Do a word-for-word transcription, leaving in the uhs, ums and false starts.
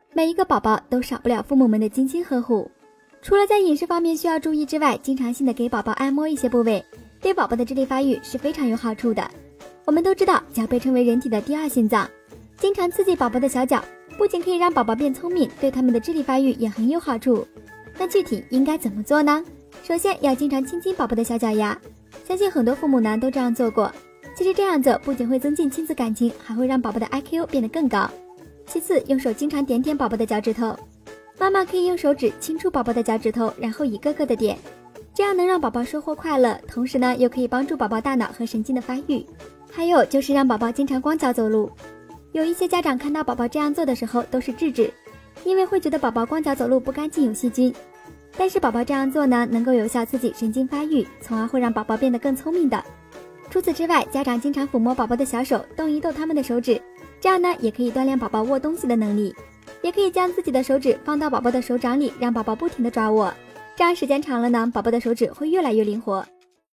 每一个宝宝都少不了父母们的精心呵护。除了在饮食方面需要注意之外，经常性的给宝宝按摩一些部位，对宝宝的智力发育是非常有好处的。我们都知道，脚被称为人体的第二心脏，经常刺激宝宝的小脚，不仅可以让宝宝变聪明，对他们的智力发育也很有好处。那具体应该怎么做呢？首先要经常亲亲宝宝的小脚丫，相信很多父母呢都这样做过。其实这样做不仅会增进亲子感情，还会让宝宝的 I Q 变得更高。其次，用手经常点点宝宝的脚趾头，妈妈可以用手指轻触宝宝的脚趾头，然后一个个的点，这样能让宝宝收获快乐，同时呢又可以帮助宝宝大脑和神经的发育。还有就是让宝宝经常光脚走路，有一些家长看到宝宝这样做的时候都是制止，因为会觉得宝宝光脚走路不干净有细菌。但是宝宝这样做呢，能够有效刺激神经发育，从而会让宝宝变得更聪明的。除此之外，家长经常抚摸宝宝的小手，动一动他们的手指，这样呢也可以锻炼宝宝握东西的能力。也可以将自己的手指放到宝宝的手掌里，让宝宝不停地抓握，这样时间长了呢，宝宝的手指会越来越灵活。